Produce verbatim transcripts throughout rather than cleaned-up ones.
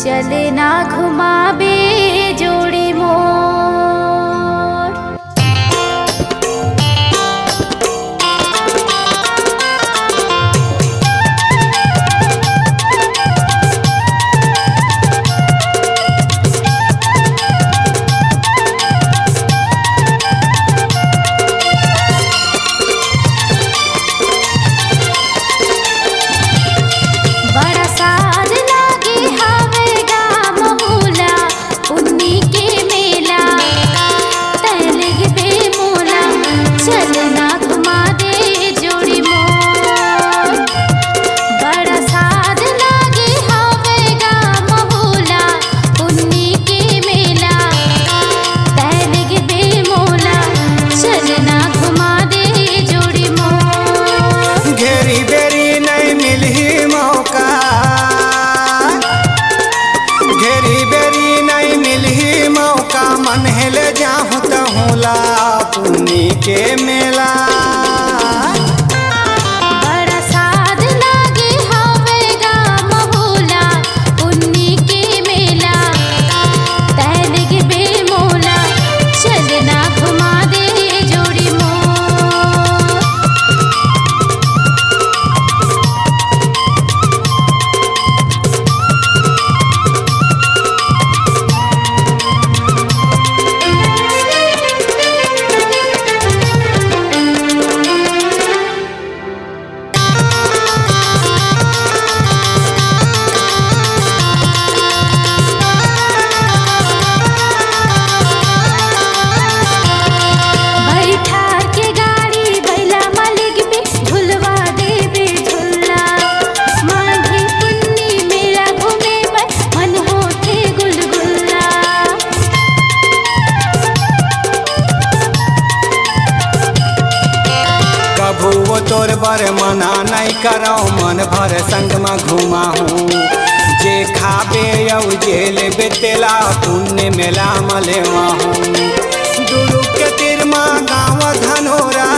चले ना घुमाबे जोड़ी मोर। पुन्नी के मेला बड़ा साध लागे हवे गाम भोला पुन्नी के मेला तैलग बे मोला चलना घुमा दे जोड़ी मोर। वो तोर बर मना नहीं करो मन भर संग में घुमाहूँ जे खाबे यौ जेल बेतेला पुण्य मेला मलेवाहूँ। दुरु के तिरमा गाँव धनोरा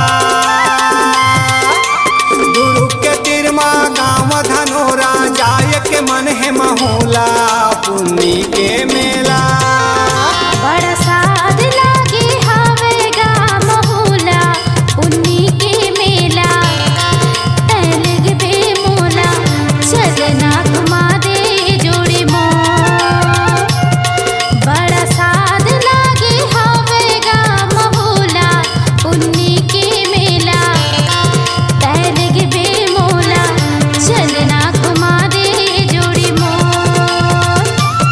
दुरु के तिरमा गाँव धनोरा जाय के मन है महूला पुन्नी के मेला बड़ा साध लागे हवे गाम भोला पुन्नी के मेला तैलग बे मोला चलना घुमा दे जोड़ी मोर। बड़ा साध लागे हवे गाम भोला पुन्नी के मेला तैलग बे मोला चलना घुमा दे जोड़ी मोर।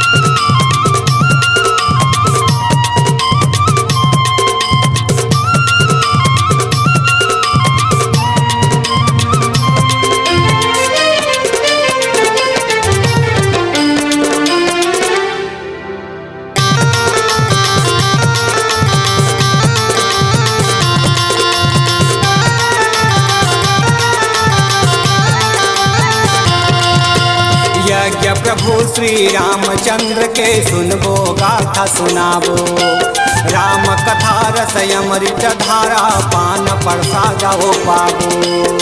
यज्ञ प्रभु श्री रामचंद्र के सुनबो गाथा सुनाबो राम कथा रस अमृत धारा पान प्रसाद पाबो।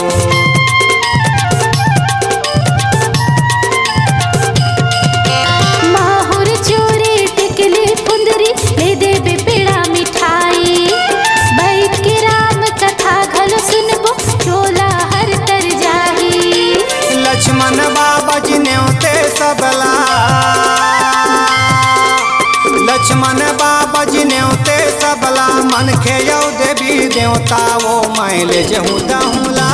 माहुर चूड़ी टिकली फुंदरी ले देबे पेड़ा मिठाई बैठ के राम कथा घलो सुनबो चोला हर तर जाही। लक्ष्मण बाबा जी न्योते सबला लक्ष्मण बाबा जी न्योते सबला मन खेयौ देवी देवता वो मैले जहूँ दहुला।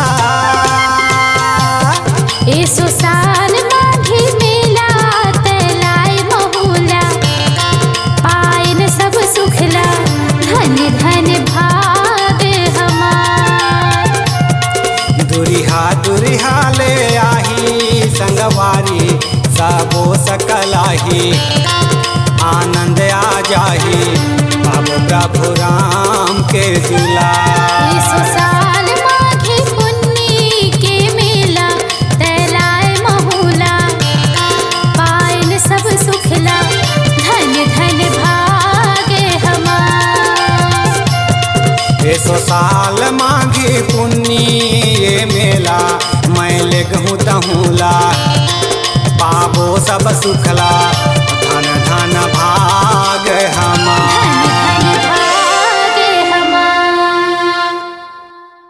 एसो साल माघी मेला तैलाय महूला पाइन सब सुखला धन धन भाग हमार। दुरिहा दुरिहा ले आही संगवारी सबो सकलाही आनंद आ जाही बाबू प्रभु राम के झूला। एसो साल माघी पुन्नी के मेला तैलाय महूला पाइन सब सुखला धन धन भागे हमार। एसो साल माघी पुन्नी ये मेला मैं ले गहूँ तहूला पाबो सब सुखला।